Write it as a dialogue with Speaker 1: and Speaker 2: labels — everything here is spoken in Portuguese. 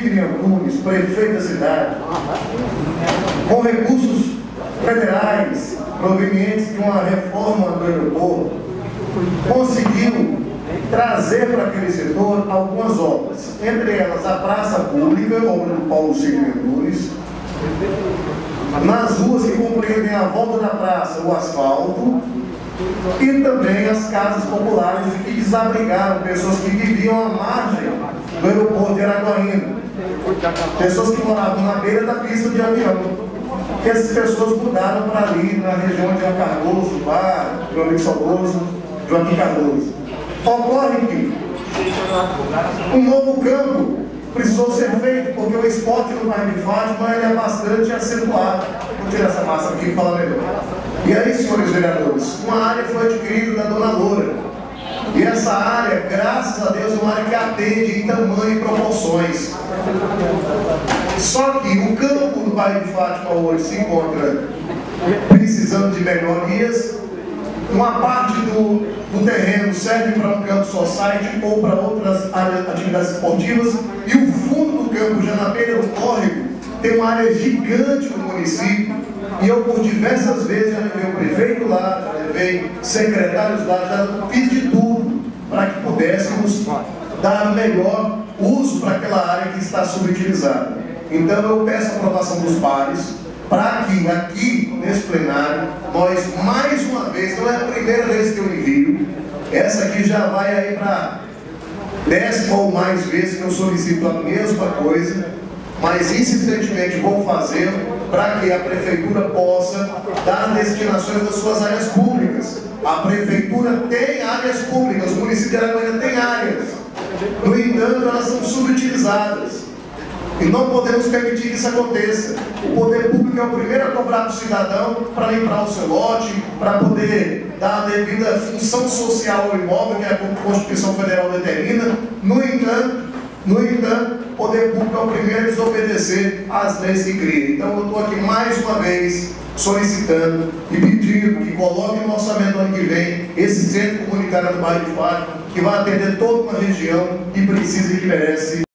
Speaker 1: Sidney Antunes, prefeito da cidade, com recursos federais provenientes de uma reforma do aeroporto, conseguiu trazer para aquele setor algumas obras, entre elas a praça pública, obra do Paulo Sidney Antunes, nas ruas que compreendem a volta da praça, o asfalto, e também as casas populares que desabrigaram pessoas que viviam à margem do aeroporto de Araguaína, pessoas que moravam na beira da pista de avião. Essas pessoas mudaram para ali, na região de João Cardoso, do amigo saudoso, Joaquim Cardoso. Ocorre que um novo campo precisou ser feito, porque o esporte no bairro de Fátima ele é bastante acentuado. Vou tirar essa massa aqui para falar melhor. E aí, senhores vereadores, uma área foi adquirida da Dona Loura. E essa área, graças a Deus, é uma área que atende em tamanho e proporções. Só que o campo do bairro de Fátima hoje se encontra precisando de melhorias. Uma parte do terreno serve para um campo society ou para outras áreas, atividades esportivas, e o fundo do campo, já na beira do córrego, tem uma área gigante no município, e eu por diversas vezes já levei o prefeito lá, já levei secretários lá, já fiz de tudo para que pudéssemos dar melhor uso para aquela área que está subutilizada. Então eu peço a aprovação dos pares, para que aqui nesse plenário, nós mais uma vez, não é a primeira vez que eu envio, essa aqui já vai aí para 10ª ou mais vezes que eu solicito a mesma coisa, mas insistentemente vou fazer para que a prefeitura possa dar destinações das suas áreas públicas. A prefeitura tem áreas públicas, o município de Araguaína tem áreas, no entanto elas são subutilizadas. E não podemos permitir que isso aconteça. O poder público é o primeiro a cobrar do cidadão para limpar o seu lote, para poder dar a devida função social ao imóvel, que a Constituição Federal determina. No entanto, o poder público é o primeiro a desobedecer às leis que cria. Então eu estou aqui mais uma vez solicitando e pedindo que coloque no orçamento do ano que vem esse centro comunitário do bairro de Fátima, que vai atender toda uma região que precisa e que merece